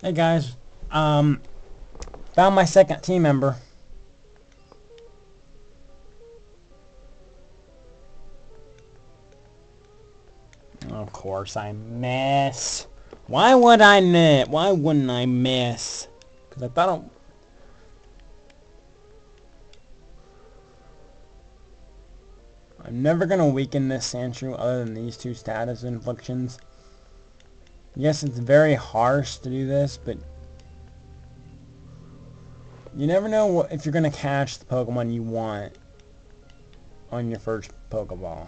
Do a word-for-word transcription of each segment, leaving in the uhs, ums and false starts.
Hey guys, um, found my second team member. Of course I miss. Why would I miss? Why wouldn't I miss? Because I thought I... I'm never going to weaken this Sandshrew other than these two status inflictions. Yes, it's very harsh to do this, but you never know what, if you're going to catch the Pokemon you want on your first Pokeball.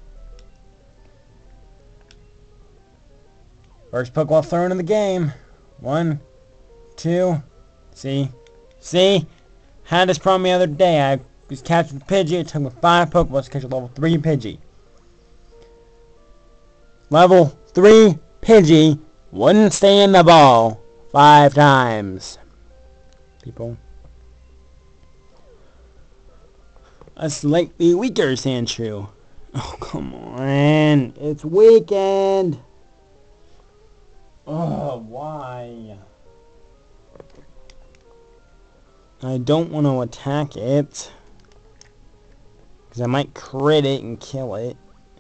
First Pokeball thrown in the game. One, two, see, see? Had this problem the other day. I was catching Pidgey. It took me five Pokeballs to catch a level three Pidgey. Level three Pidgey wouldn't stay in the ball five times. People. A slightly weaker Sandshrew. Oh, come on. It's weekend. Oh, why? I don't want to attack it. Because I might crit it and kill it.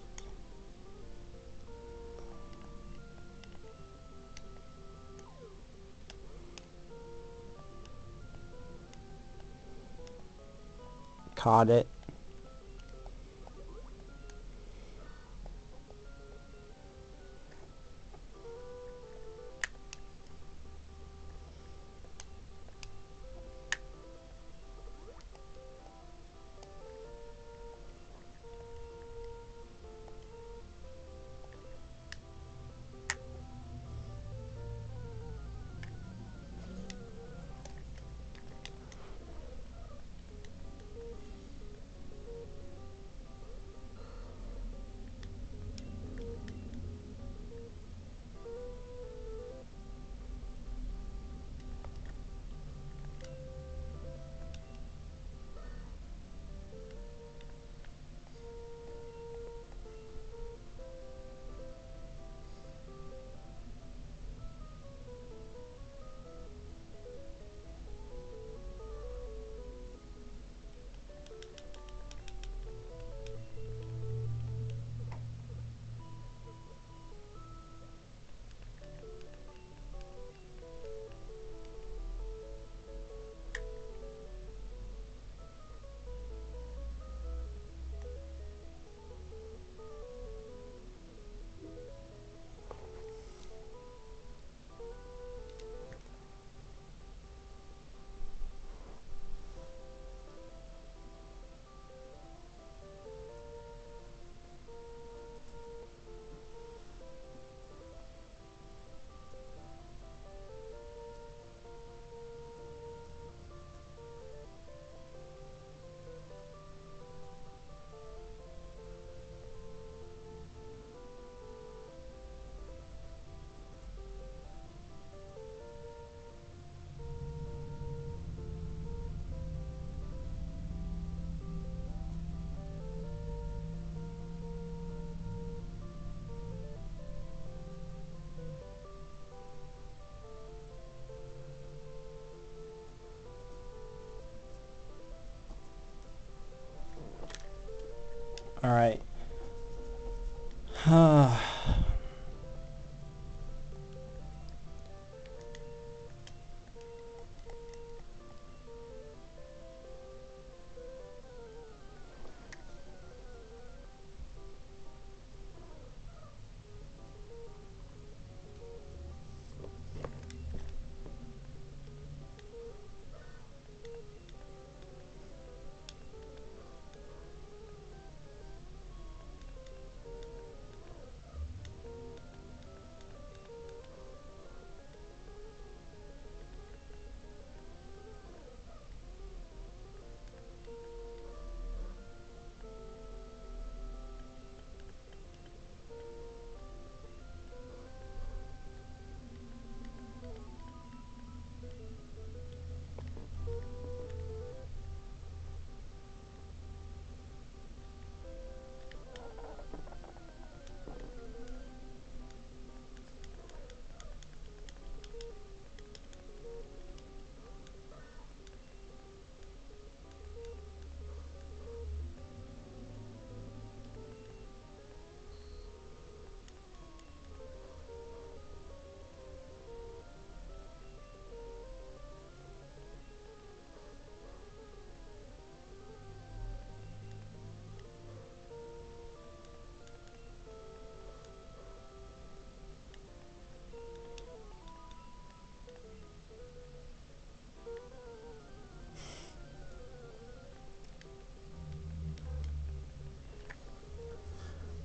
Caught it. Alright.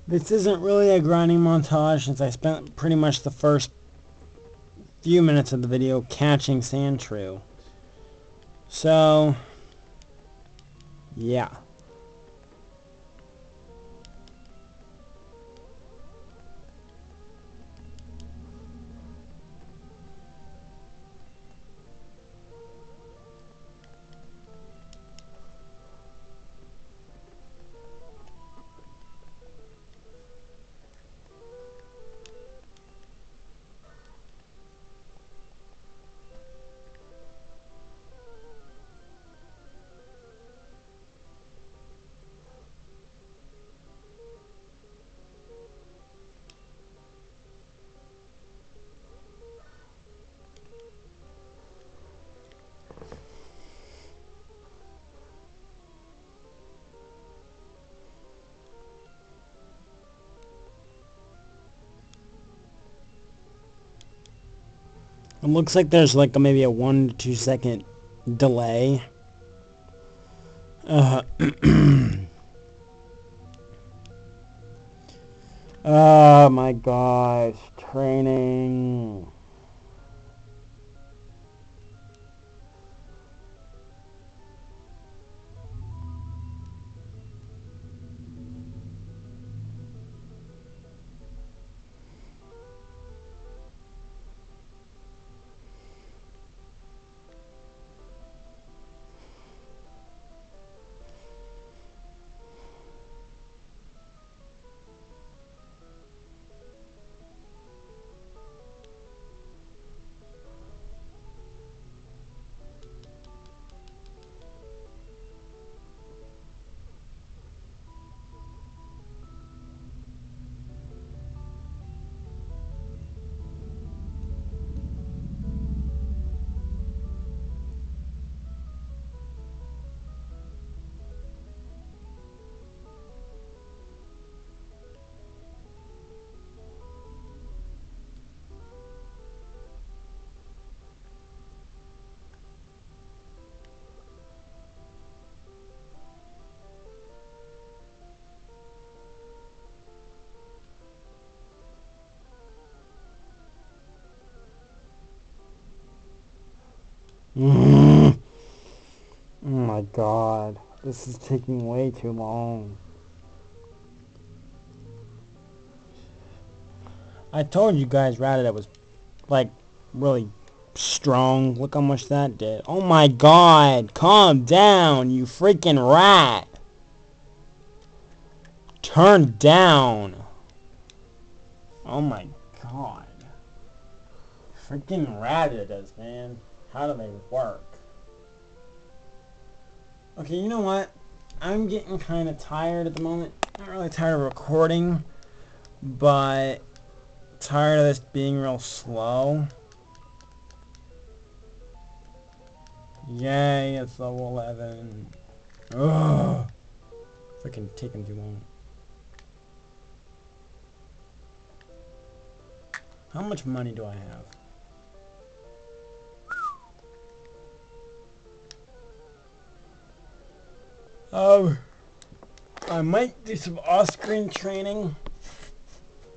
This isn't really a grinding montage since I spent pretty much the first few minutes of the video catching Sandshrew. So, yeah. It looks like there's like a, maybe a one to two second delay. Uh, oh my gosh, training. Mm. Oh my god, this is taking way too long. I told you guys Rattata was like really strong. Look how much that did. Oh my god, calm down, you freaking rat. Turn down. Oh my god. Freaking Rattatas, man. How do they work? Okay, you know what? I'm getting kind of tired at the moment. Not really tired of recording, but tired of this being real slow. Yay, it's level eleven. Ugh. Freaking taking too long. How much money do I have? Um, I might do some off-screen training.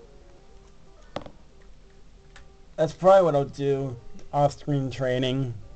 That's probably what I'll do. Off-screen training.